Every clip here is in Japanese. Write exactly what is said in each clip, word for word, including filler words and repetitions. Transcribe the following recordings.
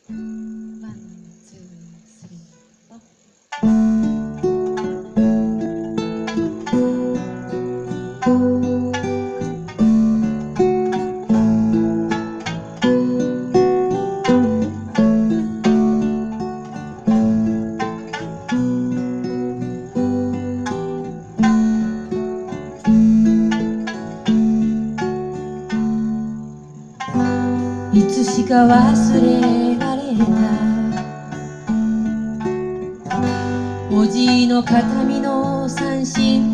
いつしか忘れられたおじいの形見の三振、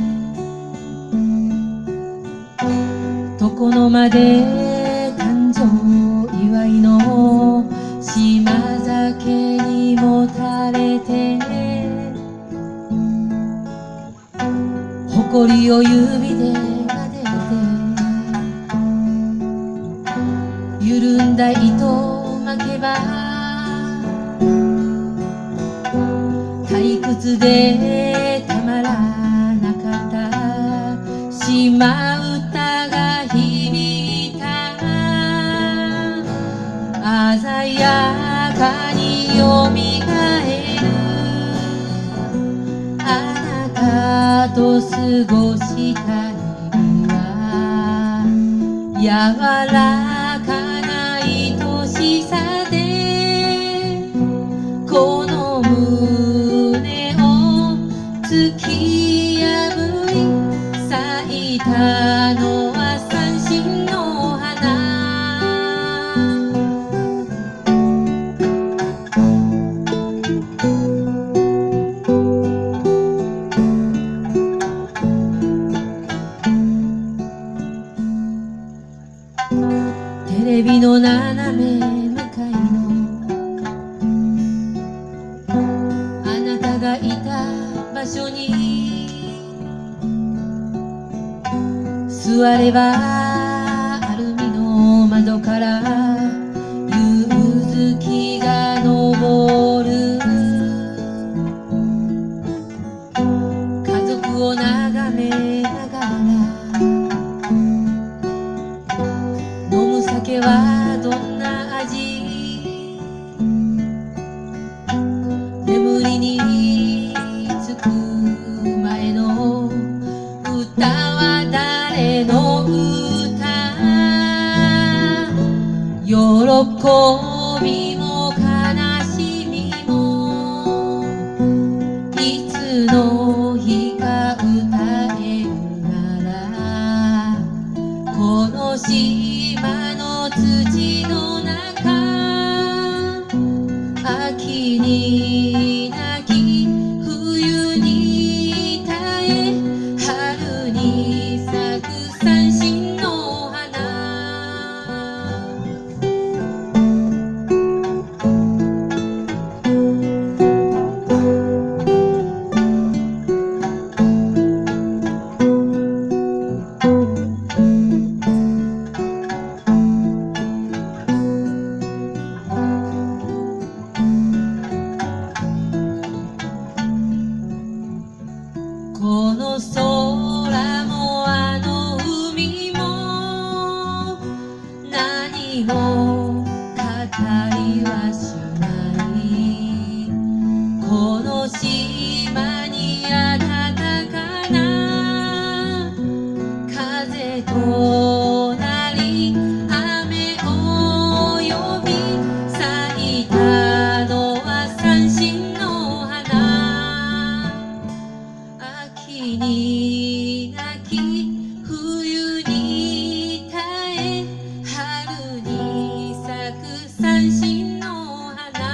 床の間で誕生祝いの島酒にもたれて、誇りを指で撫でて、緩んだ糸を巻けば退屈でたまらなかった島唄が響いた。鮮やかによみがえるあなたと過ごした日々は柔らかな愛しさでこの胸を突き破り咲いたのは三線の花。テレビの斜め向かいのあなたがいた場所に座ればアルミの窓から夕月が昇る。家族を眺めながら飲む酒はどんな味、眠りにつく前の歌は誰の歌、喜びも悲しみもいつの日か歌えるならこの島の土の中、秋に泣き冬に耐え春に咲く三線の花。この空もあの海も何も語りはしない。この島に暖かな風となり雨を呼び咲いたのは三線の花。秋に泣き冬に耐え春に咲く三線の花。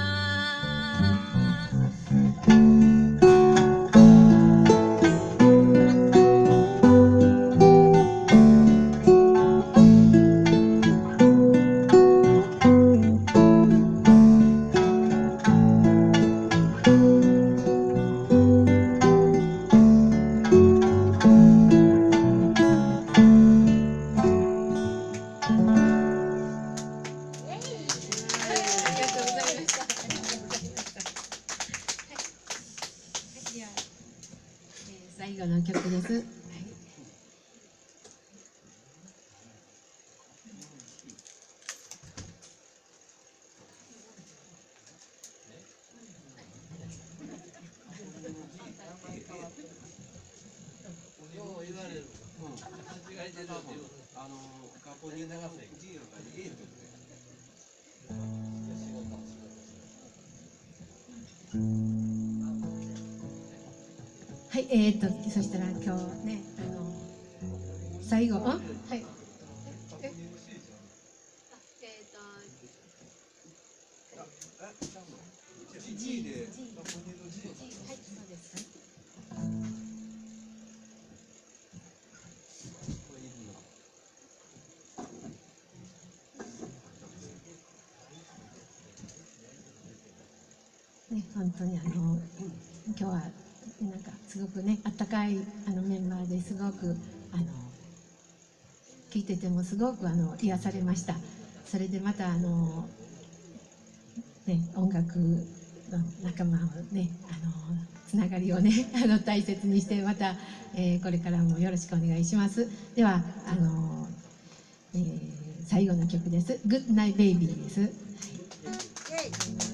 最後の曲です。はい、 あの学校に流せ授業がいいとはい、えーと、そしたら今日ね、あの最後、あ、はい。え、え、えーと、G で、G、はい、そうです。ね、本当にあの今日はなんかすごくね、あったかいあのメンバーですごくあの聞いててもすごくあの癒されました。それでまたあのね、音楽の仲間をね、あのつながりをね、あの大切にしてまた、えー、これからもよろしくお願いします。ではあの、えー、最後の曲です。Good Night Baby です。はい、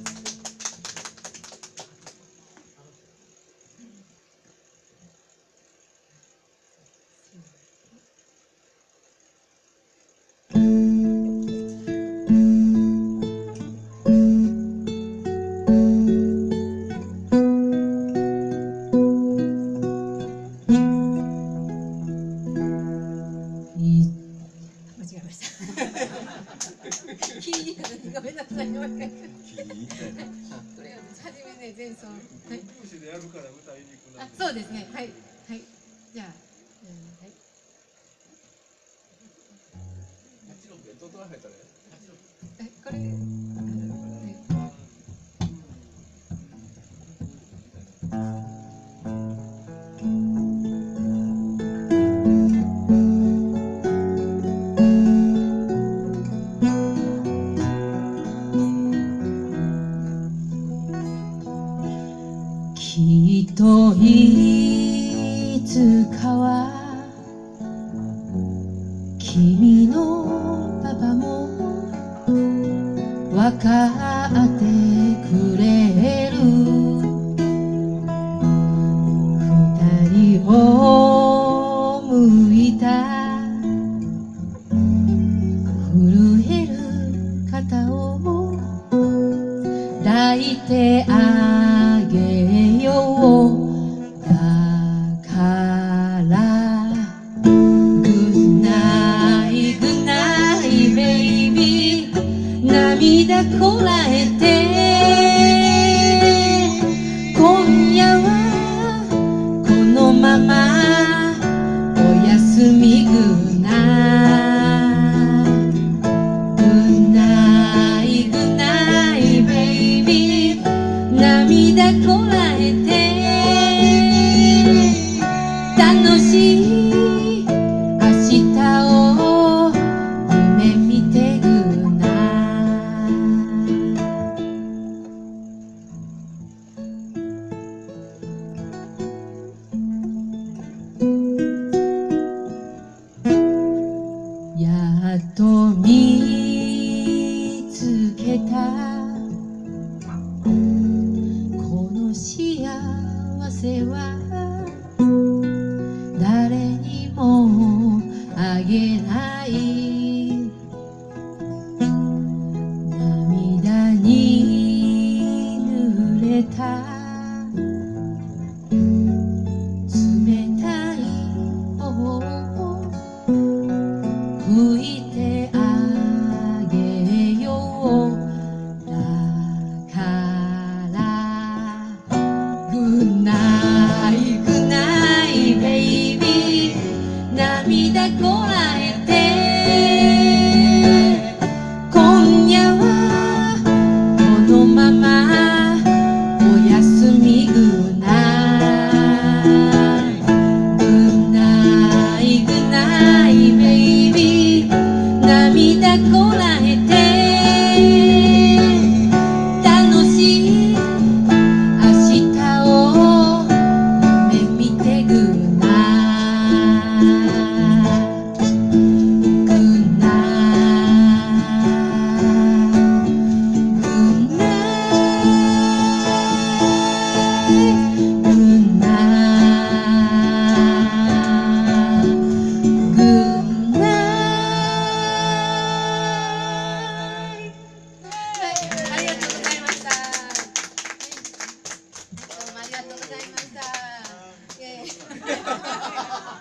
ごめんなさい、もう一回。これ私初めね、前奏。はい。あ、そうですね。はい。はい。じゃあ、うん、はい。え、これ、あの、ね。きっといつかは君のパパも分かってくれる。二人を向いた震える肩を抱いてあげよう。だからGood night, good night, baby 涙こらえて今夜はこのままおやすみGood night, good night, good night, baby 涙こらえて楽しい明日を夢見てGood night。やっと見つけたこの幸せは誰にもあげない涙に濡れた冷たい頬を拭いてあげよう。だからGood night, good night, baby 涙こらえてか